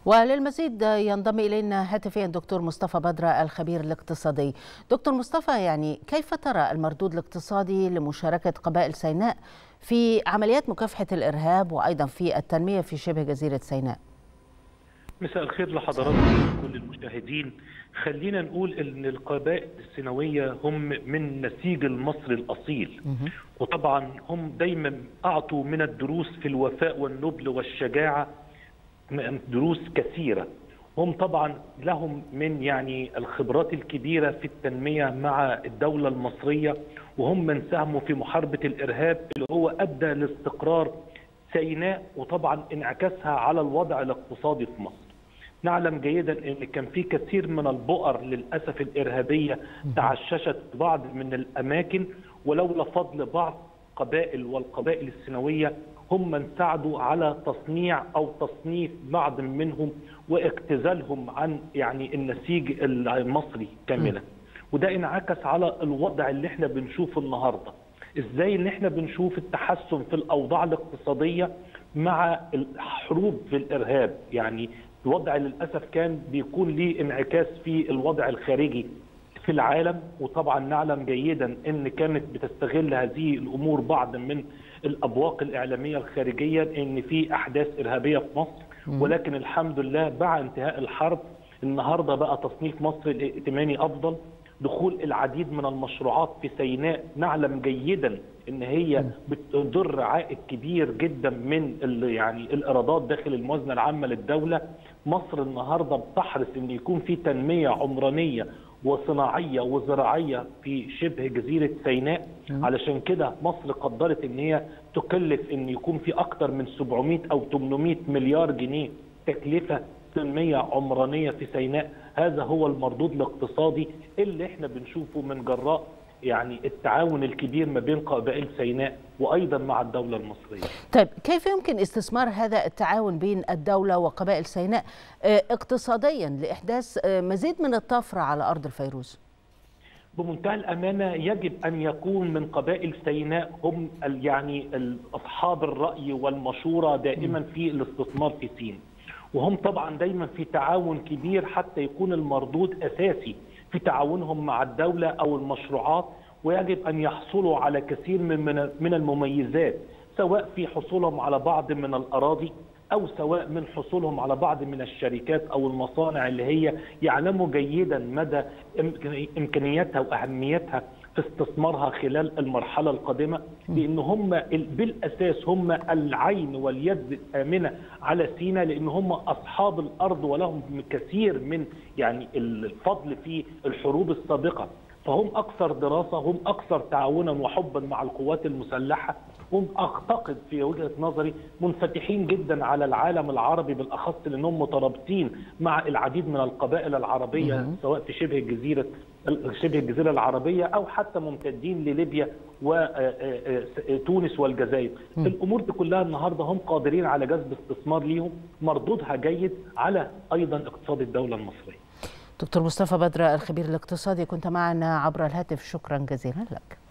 وللمزيد ينضم إلينا هاتفيا دكتور مصطفى بدر الخبير الاقتصادي. دكتور مصطفى، يعني كيف ترى المردود الاقتصادي لمشاركة قبائل سيناء في عمليات مكافحة الإرهاب وأيضا في التنمية في شبه جزيرة سيناء؟ مساء الخير لحضراتكم وكل المشاهدين. خلينا نقول ان القبائل السيناويه هم من نسيج المصري الاصيل، وطبعا هم دايما اعطوا من الدروس في الوفاء والنبل والشجاعه دروس كثيره. هم طبعا لهم من الخبرات الكبيره في التنميه مع الدوله المصريه، وهم من ساهموا في محاربه الارهاب اللي هو ادى لاستقرار سيناء وطبعا انعكاسها على الوضع الاقتصادي في مصر. نعلم جيدا ان كان في كثير من البؤر للاسف الارهابيه تعششت بعض من الاماكن، ولولا فضل بعض قبائل والقبائل السيناويه هم من ساعدوا على تصنيع او تصنيف بعض منهم واختزالهم عن النسيج المصري كاملا. وده انعكس على الوضع اللي احنا بنشوفه النهارده. ازاي ان احنا بنشوف التحسن في الاوضاع الاقتصاديه مع الحروب في الارهاب. الوضع للاسف كان بيكون ليه انعكاس في الوضع الخارجي في العالم، وطبعا نعلم جيدا ان كانت بتستغل هذه الامور بعض من الابواق الاعلاميه الخارجيه ان في احداث ارهابيه في مصر، ولكن الحمد لله بعد انتهاء الحرب النهارده بقى تصنيف مصر الائتماني افضل. دخول العديد من المشروعات في سيناء نعلم جيدا ان هي بتدر عائد كبير جدا من الايرادات داخل الموازنه العامه للدوله. مصر النهارده بتحرص ان يكون في تنميه عمرانيه وصناعيه وزراعيه في شبه جزيره سيناء. علشان كده مصر قدرت ان هي تكلف ان يكون في اكثر من 700 او 800 مليار جنيه تكلفه تنميه عمرانيه في سيناء. هذا هو المردود الاقتصادي اللي احنا بنشوفه من جراء التعاون الكبير ما بين قبائل سيناء وايضا مع الدوله المصريه. طيب، كيف يمكن استثمار هذا التعاون بين الدوله وقبائل سيناء اقتصاديا لاحداث مزيد من الطفره على ارض الفيروز؟ بمنتهى الامانه يجب ان يكون من قبائل سيناء هم اصحاب الراي والمشوره دائما في الاستثمار في سيناء، وهم طبعا دايما في تعاون كبير حتى يكون المردود اساسي في تعاونهم مع الدوله او المشروعات. ويجب ان يحصلوا على كثير من المميزات، سواء في حصولهم على بعض من الاراضي او سواء من حصولهم على بعض من الشركات او المصانع اللي هي يعلموا جيدا مدى امكانياتها واهميتها في استثمارها خلال المرحله القادمه، لان هم بالاساس هم العين واليد الامنه على سيناء، لان هم اصحاب الارض ولهم كثير من الفضل في الحروب السابقه. فهم اكثر دراسه، هم اكثر تعاونا وحبا مع القوات المسلحه. هم اعتقد في وجهه نظري منفتحين جدا على العالم العربي بالاخص، لانهم مترابطين مع العديد من القبائل العربيه سواء في شبه الجزيره العربيه او حتى ممتدين لليبيا وتونس والجزائر. الامور دي كلها النهارده هم قادرين على جذب استثمار ليهم مردودها جيد على ايضا اقتصاد الدوله المصريه. دكتور مصطفى بدر الخبير الاقتصادي كنت معنا عبر الهاتف، شكرا جزيلا لك.